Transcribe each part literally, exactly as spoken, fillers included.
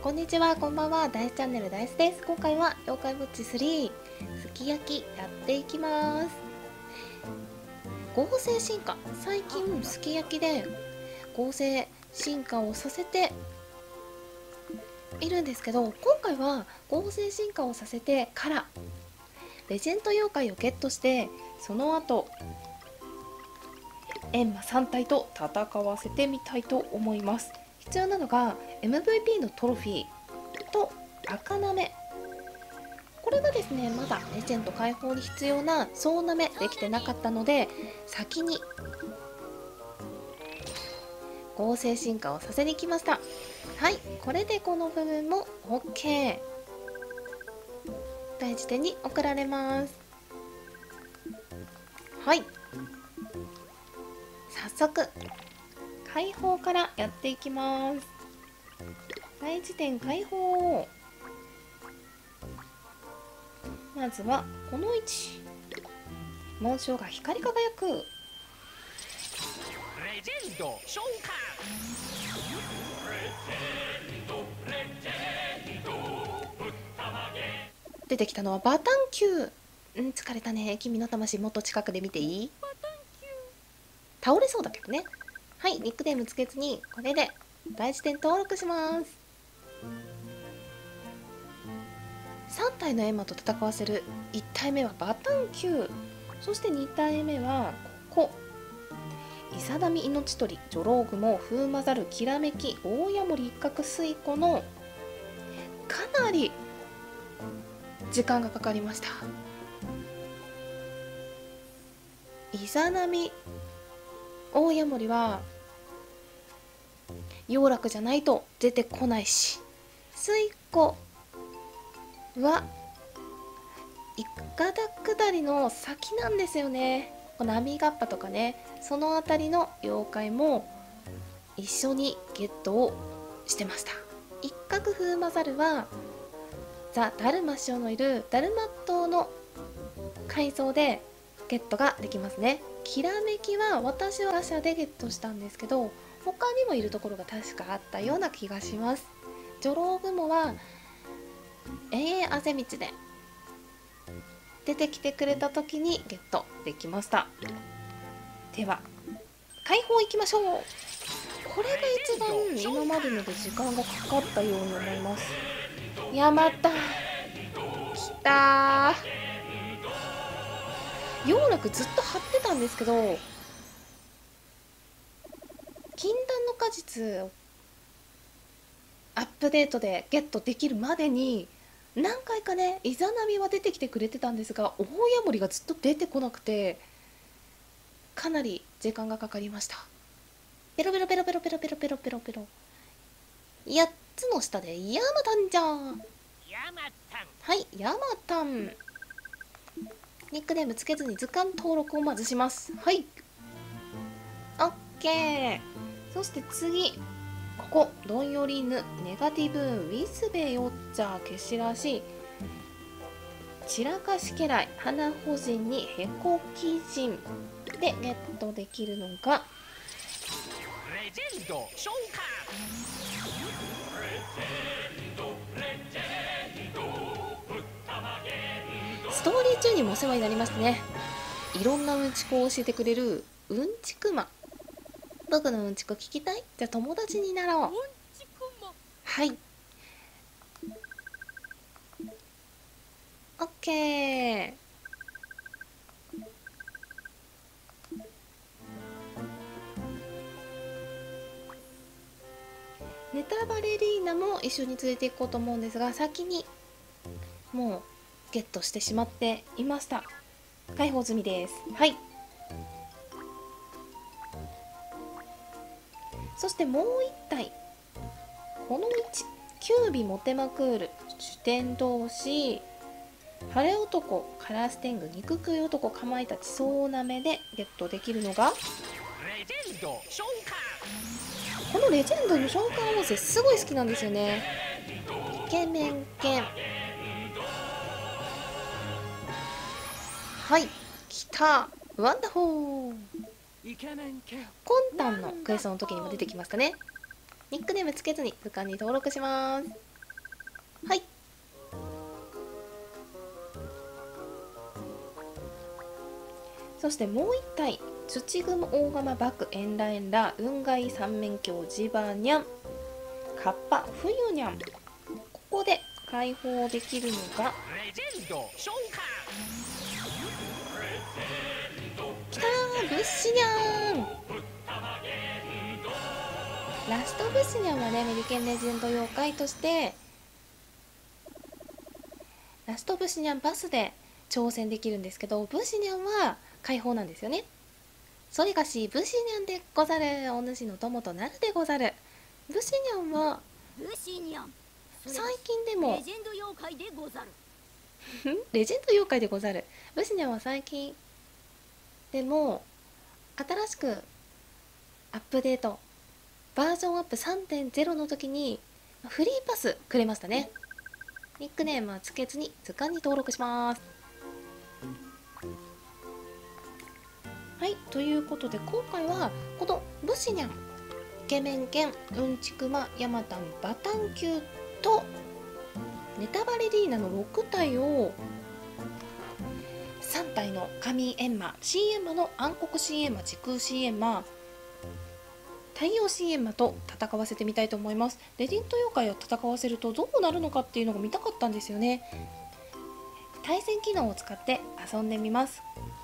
こんにちは、こんばんは。ダイスチャンネルダイスです。今回は妖怪ウォッチスリーすき焼きやっていきます。合成進化、最近すき焼きで合成進化をさせているんですけど、今回は合成進化をさせてからレジェンド妖怪をゲットして、その後エンマさん体と戦わせてみたいと思います。必要なのが エムブイピー のトロフィーと赤なめ。これがですね、まだレジェンド解放に必要な総なめできてなかったので、先に合成進化をさせに来ました。はい、これでこの部分も OK。 大地点に送られます。はい、早速解放からやっていきます。大地点解放。まずはこの位置、紋章が光り輝く。 レジェンド召喚。 出てきたのはバタンキュー。うん疲れたね。君の魂もっと近くで見ていい？倒れそうだけどね。はい、ニックネームつけずにこれで大地点登録します。さん体のエンマと戦わせる。いち体目はバタンキュー、そしてに体目はここイサダミ命取り、ジョロウグモ、風魔ザル、きらめき、大ヤモリ、一角水湖のかなり時間がかかりました。イザナミ大ヤモリは妖楽じゃないと出てこないし、水湖はイカダ下りの先なんですよね。波ガッパとかね、その辺りの妖怪も一緒にゲットをしてました。一角風魔ザルはザ・ダルマ師匠のいるダルマットの改造でゲットができますね。きらめきは私は打者でゲットしたんですけど、他にもいるところが確かあったような気がします。ジョロウグモは永遠あぜ道で出てきてくれた時にゲットできました。では解放いきましょう。これが一番今までので時間がかかったように思います。いやまたきたー。妖楽ずっと張ってたんですけど、禁断の果実をアップデートでゲットできるまでに何回かね、イザナミは出てきてくれてたんですが、大ヤモリがずっと出てこなくてかなり時間がかかりました。ペロペロペロペロペロペロペロペロペロやっつの下でヤマタンじゃん。 ヤマタン。 はい、ヤマタン。ニックネームつけずに図鑑登録をまずします。はい、オッケー。そして次、ここどんよりぬ、ネガティブウィスベヨッチャー、けしらし、散らかし家来、花穂人にへこき人でゲットできるのがレジェンド召喚。 ストーリー中にもお世話になりましてね、いろんなうんちくを教えてくれるうんちくま。僕のうんちく聞きたい？じゃあ友達になろう。 うんちくま。 はい、オッケー。ネタバレリーナも一緒に連れて行こうと思うんですが、先にもうゲットしてしまっていました。解放済みです。はい、そしてもう一体、この位置、キュービモテマクール、主典同士、晴れ男、カラス天狗、肉食い男、かまいたち、そうなめでゲットできるのがレジェンド召喚。 このレジェンドの召喚音声すごい好きなんですよね。イケメン犬。はい、来た。ワンダホー。 イケメン犬。 魂胆のクエストの時にも出てきましたね。ニックネームつけずに図鑑に登録します。 はい。そしてもう一体、土雲大釜バクエンラエンラ雲外三面鏡ジバニャンカッパフユニャン。ここで解放できるのがレジェンド召喚。 きたー、ブッシニャン。ラストブッシニャンはね、メリケンレジェンド妖怪としてラストブッシニャンバスで挑戦できるんですけど、ブッシニャンは解放なんですよね。それがしブッシニャンでござる。お主の友となるでござる。ブッシニャンはブシニャン、 最近でもレジェンド妖怪でござる。 レジェンド妖怪でござる。ブシニャンは最近でも新しくアップデートバージョンアップ さんてんゼロ の時にフリーパスくれましたね。ニックネームはつけずに図鑑に登録します。はい、ということで今回はこのブシニャン、イケメン犬、うんちくま、ヤマタン、バタンキューとネタバレリーナのろくたいをさんたいの神エンマ、シーエンマの暗黒シーエンマ、時空シーエンマ、太陽シーエンマと戦わせてみたいと思います。レディント妖怪を戦わせるとどうなるのかっていうのが見たかったんですよね。対戦機能を使って遊んでみます。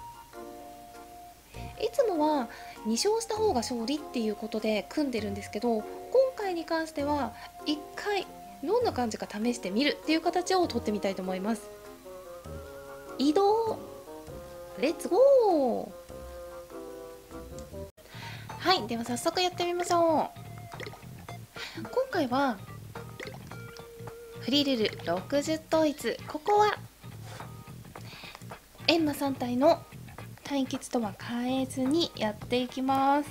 いつもはに勝した方が勝利っていうことで組んでるんですけど、今回に関してはいっかいどんな感じか試してみるっていう形を取ってみたいと思います。移動レッツゴー。はい、では早速やってみましょう。今回はフリルルろくじゅう統一、ここはエンマさんたいの対決とは変えずにやっていきます。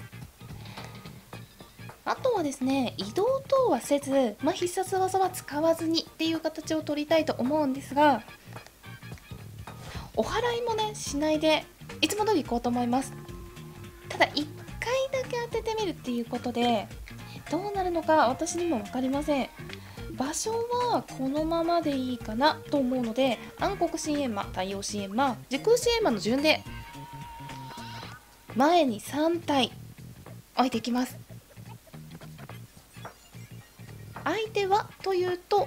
あとはですね、移動等はせず、まあ、必殺技は使わずにっていう形を取りたいと思うんですが、お祓いもねしないでいつも通り行こうと思います。ただいっかいだけ当ててみるっていうことでどうなるのか私にも分かりません。場所はこのままでいいかなと思うので、暗黒シーエンマ、太陽シーエンマ、時空シーエンマの順で前にさんたい置いていきます。相手はというと、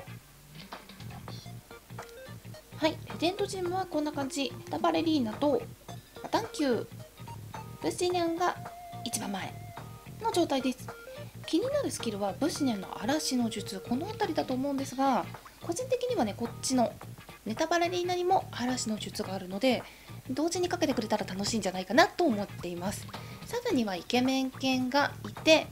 はい、レジェンドチームはこんな感じ。タバレリーナとバタンキュー、ブシニャンが一番前の状態です。気になるスキルはブシニャンの嵐の術、この辺りだと思うんですが、個人的にはねこっちのネタバレリーナにも嵐の術があるので同時にかけてくれたら楽しいんじゃないかなと思っています。さらにはイケメン犬がいて、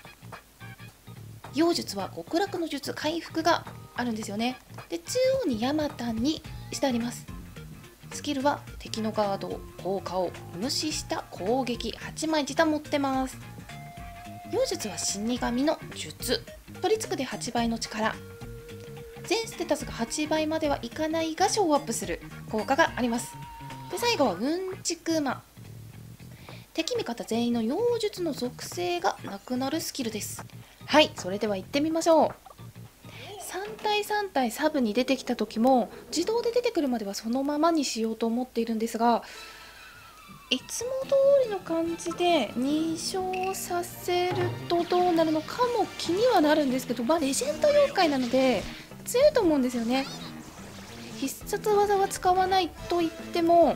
妖術は極楽の術、回復があるんですよね。で中央にヤマタンにしてあります。スキルは敵のガード効果を無視した攻撃はちまい自他持ってます。妖術は死神の術、取り付くではちばいの力、全ステータスがはちばいまではいかないがショーアップする効果があります。で最後はうんちくま、敵味方全員の妖術の属性がなくなるスキルです。はい、それでは行ってみましょう。さんたいさんたいサブに出てきた時も自動で出てくるまではそのままにしようと思っているんですが、いつも通りの感じでに勝させるとどうなるのかも気にはなるんですけど、まあレジェンド妖怪なので強いと思うんですよね。必殺技は使わないと言っても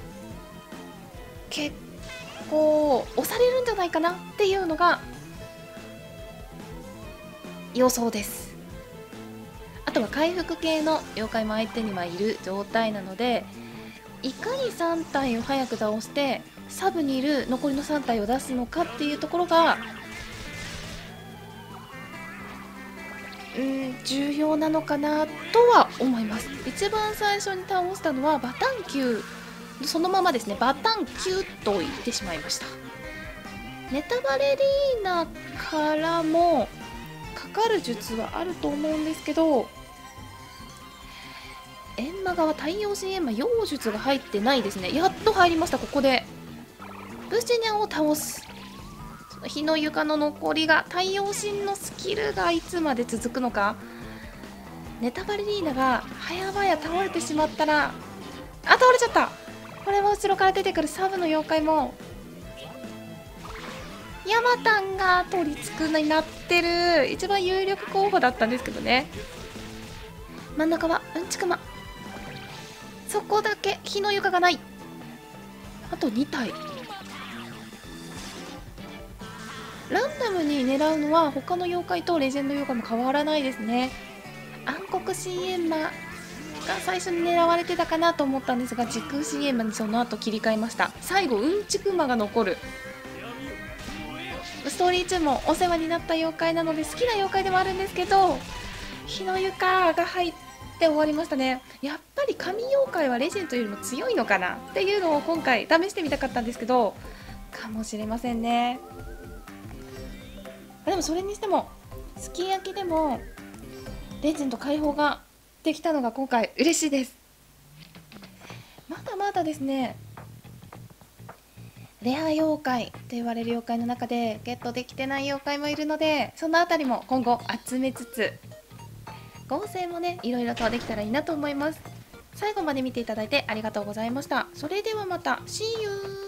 結構押されるんじゃないかなっていうのが予想です。あとは回復系の妖怪も相手にはいる状態なので、いかにさんたいを早く倒してサブにいる残りのさんたいを出すのかっていうところがうん重要なのかなとは思います。一番最初に倒したのはバタンキュー、そのままですね、バタンキューと言ってしまいました。ネタバレリーナからもかかる術はあると思うんですけど、エンマ側太陽神エンマ妖術が入ってないですね。やっと入りました。ここでブシニャンを倒す。その火の床の残りが太陽神のスキルがいつまで続くのか、 ネタバレリーナが早々倒れてしまったら、あ、倒れちゃった。これは後ろから出てくるサブの妖怪もヤマタンが取り付くになってる一番有力候補だったんですけどね。真ん中はうんちくま、そこだけ日の床がない。あとに体ランダムに狙うのは他の妖怪とレジェンド妖怪も変わらないですね。暗黒深淵魔が最初に狙われてたかなと思ったんですが、時空深淵魔にその後切り替えました。最後うんちくまが残る。ストーリー中もお世話になった妖怪なので好きな妖怪でもあるんですけど、日の床が入って終わりましたね。やっぱり神妖怪はレジェンドよりも強いのかなっていうのを今回試してみたかったんですけど、かもしれませんね。でもそれにしてもすき焼きでもレジェンド解放ができたのが今回嬉しいです。まだまだですね、レア妖怪と言われる妖怪の中でゲットできてない妖怪もいるので、そのあたりも今後集めつつ合成もねいろいろとできたらいいなと思います。最後まで見ていただいてありがとうございました。それではまた See you